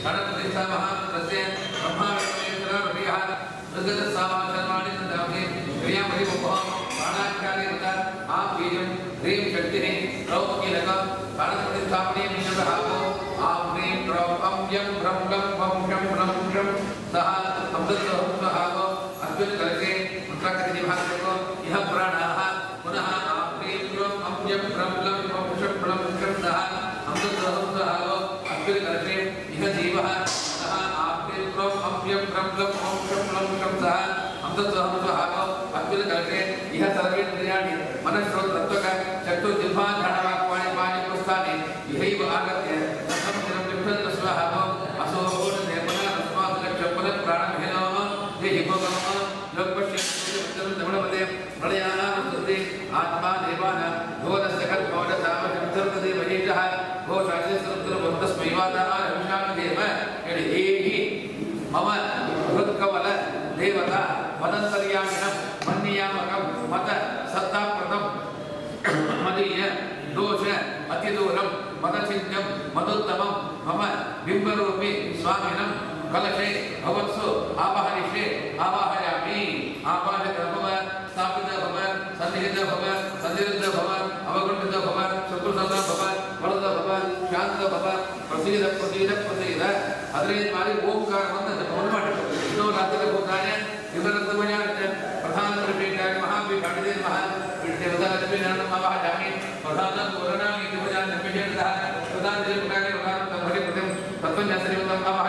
गणप्रतिष्ठा महामन्त्रस्य ब्रह्मा विष्णुः सामाचरमाणि संदामे क्रियामणि मुखः प्राणाख्याने तथा आप बीजं ह्रीं शक्तिः रौः कीलकं गणप्रतिष्ठापने मिश्रभावो आप ह्रीं रौः अम्यं ब्रह्मं वंशं ब्रह्मं सः अमृतस्वभावो अद्भुत करके मंत्राक्षरी भागको यह प्राणाः पुनः आप ह्रीं रौः अम्यं ब्रह्मं वंशं ब्रह्मं सः अमृतस्वभावो अद्भुत करके यह जीवः सः आप ह्रीं रौः अम्यं ब्रह्मं वंशं ब्रह्मं सः अमृतस्वभावो अद्भुत करके यह सर्वेन्द्रियाणि मनश्रोत्रत्वक चक्षुर्जिह्वाधारवाक्पाणि पाणिप्रस्थाने यहैव आगत्य तथं दिनं लिप्तं स्वाहावो असो निर्मला तस्मात् लक्ष्यपद प्राणभेनो देहि भोगमः लोकपश्यं दमनपदे प्रलयानामस्तुते आत्मा देवान भोदस्य खड्गोडसामजन्तर्तदे महेशः घोषास्य समुद्रबन्धस्मै वातारविषामदेव यदि मम हृत्कमल देवता मदन्तर्यामिनं मन्नियामकं मत सत्ताप्रदं मदीय दोष अतिदूरं मदचिन्त्यं मदुत्तमं मम बिम्बरूपी स्वामिनं कलशे भवत्सु आवाहयिष्ये आवाहयामि आवाहित भव स्थापित भव सन्निहित भव सन्निरुद्ध भव अवगुण्ठित भव शत्रुसंध भव वरद भव शांत भव प्रसीद प्रसीद प्रसीद हृदय मारी ओंकारವನ್ನು ಜಪವನ್ನು ಮಾಡಬೇಕು ಇನ್ನೂ ರಾತ್ರಿ ಹೋಗ್ತಾನೆ ವಿವರತ್ವಮಯಾಚ ಪ್ರಧಾನ ತ್ರಿಪೀಠಾಯ ಮಹಾಪೀಠಾದಿದೆ ಮಹಾಪೀಠದೇವತಾಲಕ್ಷ್ಮೀ ನಾರಾಯಣ ಮಹಾಜಾಮಿ ಪ್ರಧಾನ ಪುರಾಣ ಇದು ಭಜನ ನಿಮಿಷೇಂದ್ರ ಪ್ರಧಾನ ತ್ರಿಪೀಠಾಯ ಮಹಾಪ್ರಭುರಿ ಪ್ರತಿಂ ತತ್ವಜ್ಞಾಸರಿವತಂ